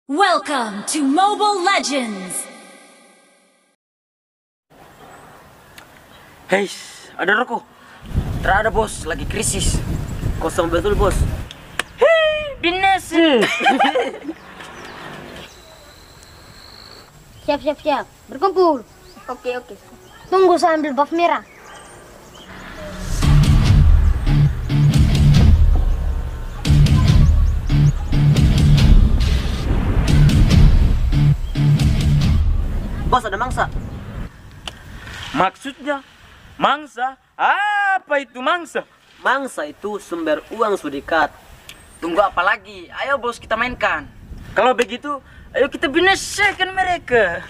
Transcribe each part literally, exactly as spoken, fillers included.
Welcome to Mobile Legends! Hei, ada rokok? Terada bos, lagi krisis. Kosong betul bos. Hei, binasi. Siap, siap, siap. Berkumpul. Oke, oke. Tunggu saya ambil buff merah. Bos, ada mangsa. Maksudnya mangsa? Apa itu mangsa? Mangsa itu sumber uang sudikat. Tunggu apa lagi? Ayo bos, kita mainkan. Kalau begitu, ayo kita binasakan mereka.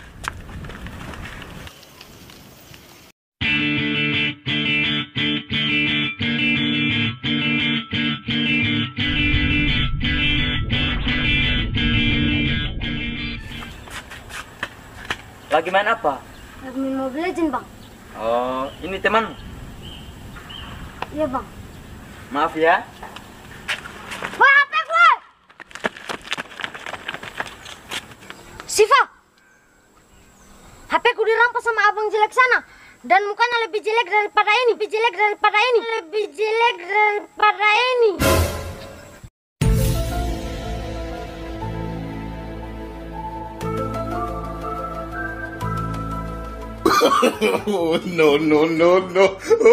Lagi main apa? Lagi main Mobile Legends, Bang. Oh, ini teman. Iya, Bang. Maaf ya. Wah, H P gue! Siva! H P ku dirampas sama abang jelek sana. Dan mukanya lebih jelek daripada ini. Lebih jelek daripada ini. Lebih jelek daripada ini. Oh, no, no, no, no.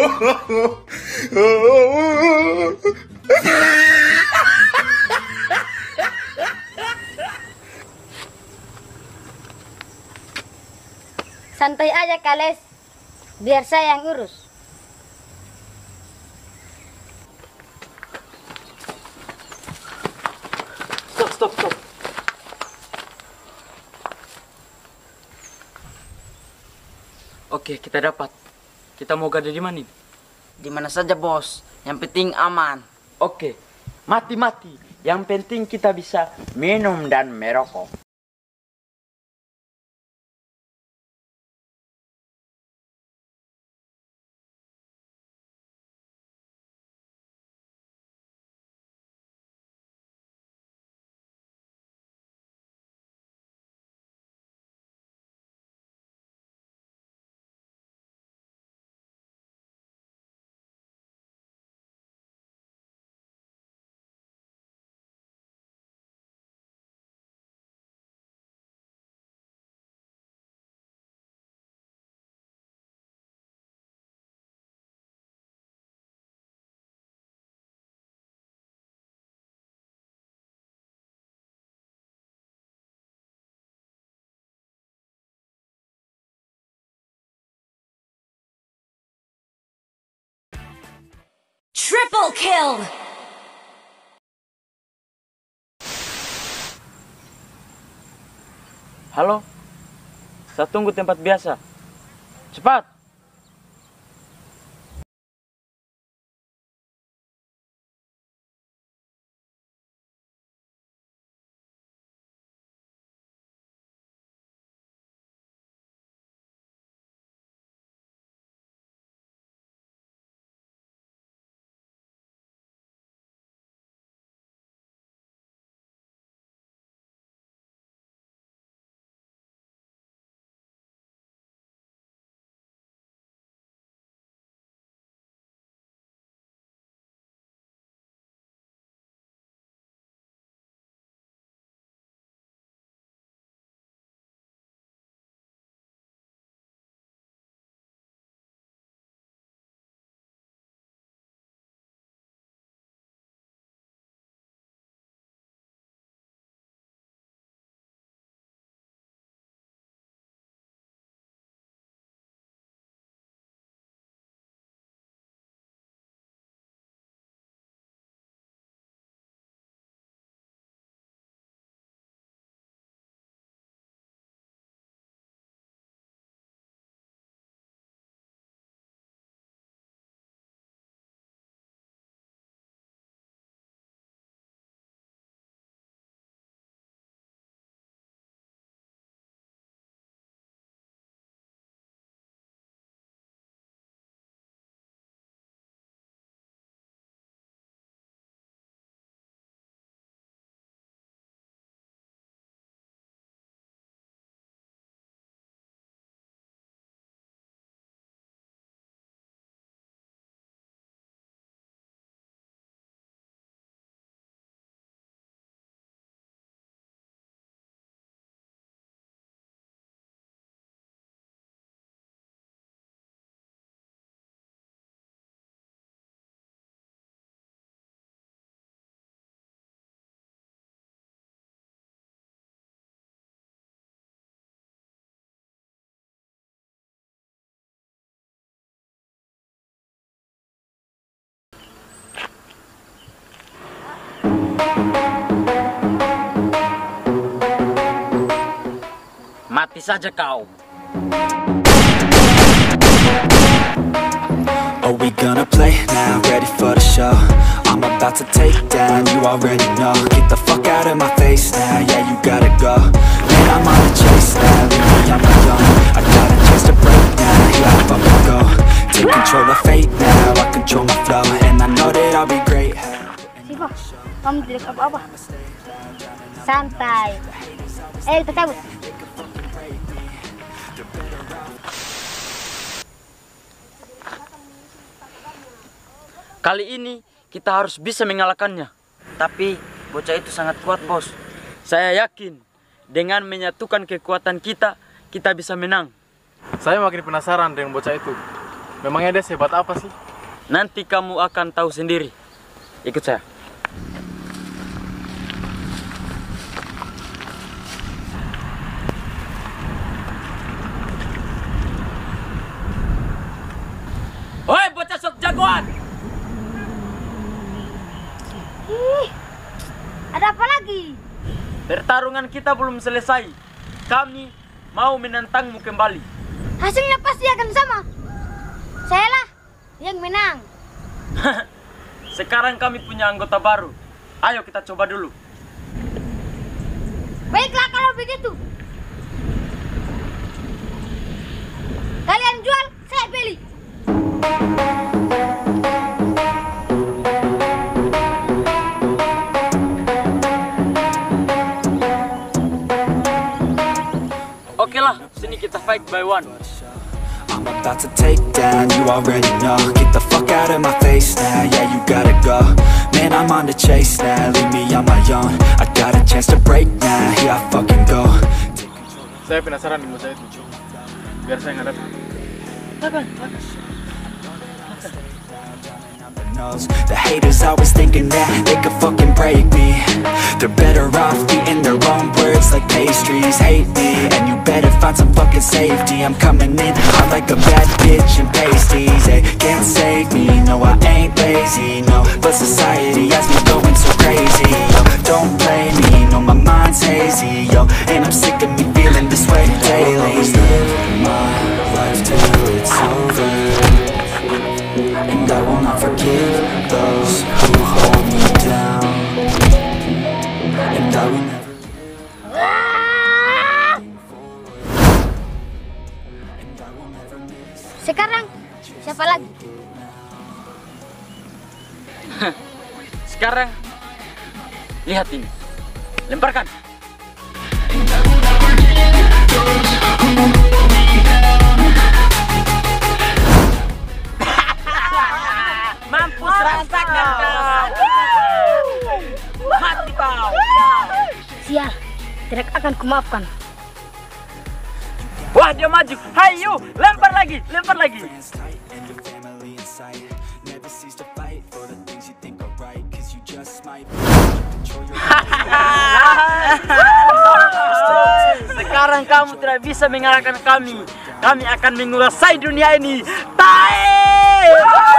Santai aja, Kales. Biar saya yang urus. Stop, stop, stop. Oke, kita dapat. Kita mau gada di mana? Di mana saja bos, yang penting aman. Oke, mati-mati. Yang penting kita bisa minum dan merokok. Triple kill! Halo? Saya tunggu tempat biasa. Cepat! Mati saja kau. Are we gonna play now? Ready for the show? I'm about to take down, you already know. Get the fuck out of my face now, yeah, you gotta go. Man, I'm on the chase now, leave me on my own. I got a chance to break now, here I fucking go. Take control of fate now, I control my flow. And I know that I'll be great. Siva, kamu tidak apa-apa. Santai. Eh, kita cabut. Kali ini kita harus bisa mengalahkannya. Tapi bocah itu sangat kuat, bos. Saya yakin dengan menyatukan kekuatan kita, kita bisa menang. Saya makin penasaran dengan bocah itu. Memangnya dia sehebat apa sih? Nanti kamu akan tahu sendiri. Ikut saya. Hoi, bocah sok jagoan! Ih, ada apa lagi? Pertarungan kita belum selesai. Kami mau menantangmu kembali. Hasilnya pasti akan sama. Saya lah yang menang. Sekarang kami punya anggota baru. Ayo kita coba dulu. Baiklah kalau begitu. Kalian jual, saya beli. Oke lah, sini kita fight by one. I'm about to take down, you already know. Get the fuck out of my face now, yeah, you gotta go. Man, I'm on the chase now, leave me on my own. I got a chance to break now, here I fucking go. Saya penasaran dengan bocah itu. Biar saya ngadepin. The haters always thinking that they could fucking break me. They're better off eating their own words like pastries. Hate me, and you better find some fucking safety. I'm coming in hot like a bad bitch in pasties. They can't save me, no I ain't lazy, no. But society has me going so crazy, yo. Don't blame me, no my mind's hazy, yo. And I'm sick of me feeling this way daily. Always live my life till it's over, and I will not forgive those who hold me down. And I will never. Sekarang siapa lagi? Sekarang lihat ini. Lemparkan. Mampus rasakan kau. Mati kau. Sial, tidak akan kumaafkan. Wah, dia maju. Hayu, lempar lagi, lempar lagi. Sekarang kamu tidak bisa mengalahkan kami. Kami akan menguasai dunia ini. Tae!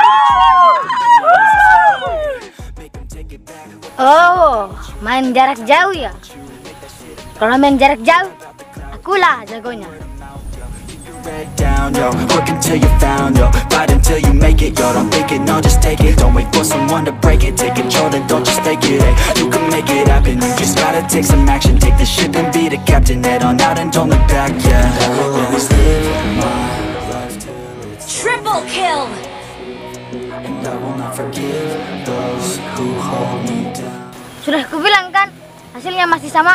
Oh, main jarak jauh ya? Kalau main jarak jauh, akulah jagonya. Head down, yo, work until you found, yo. Fight until you make it, yo. Don't think it, no, just take it. Don't wait for someone to break it. Take control and don't just fake it, hey. You can make it happen, you just gotta take some action. Take the ship and be the captain. Head on out and don't look back, yeah. I will always live my life till it's Triple kill! and I will not forgive those who hold me down. Sudah kubilang kan, hasilnya masih sama.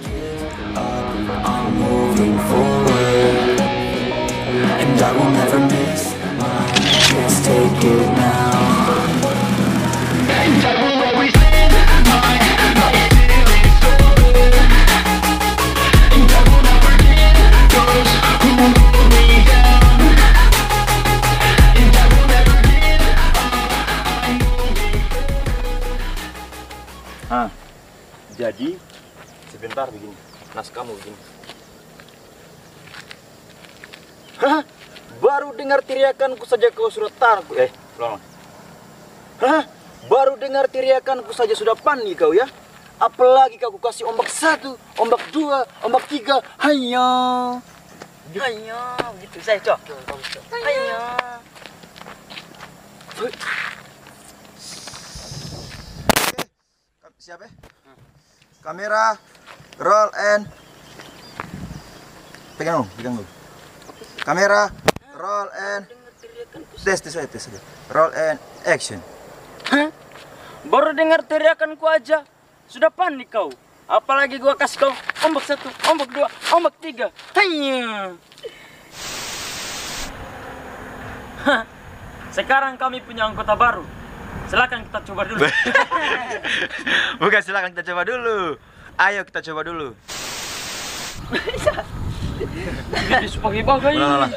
I'm moving forward, and I will never miss my chance. Take it now. And I will always live my life till it's over, and I will not forgive those who hold me down, and I will never give up. I'm moving forward. Ah, jadi sebentar begini, naskahmu begini. Hah? Baru dengar teriakanku saja kau sudah taruh. Eh, ulang. Hah? Baru dengar teriakanku saja sudah panik kau ya. Apalagi kau kasih ombak satu, ombak dua, ombak tiga. Hanya. Hanya begitu saya, Cok. Hanya. Siap ya? Kamera, roll and pegang dulu, pegang dulu. Kamera, roll and tes, tes aja, tes aja. Roll and action. Hah? Baru dengar teriakanku aja sudah panik kau. Apalagi gua kasih kau ombak satu, ombak dua, ombak tiga. Hanya. Hah. Sekarang kami punya anggota baru. Silakan kita coba dulu. Bukan silakan kita coba dulu. Ayo kita coba dulu. Jadi sebagai bagai. Ulang, ulang.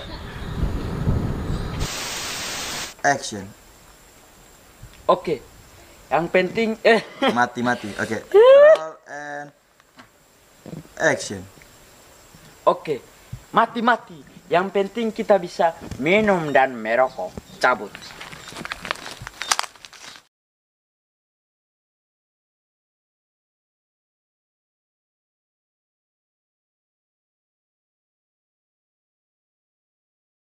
Action. Oke. Yang penting eh Mati mati. Oke. Roll and action. Oke. Mati-mati. Yang penting kita bisa minum dan merokok. Cabut.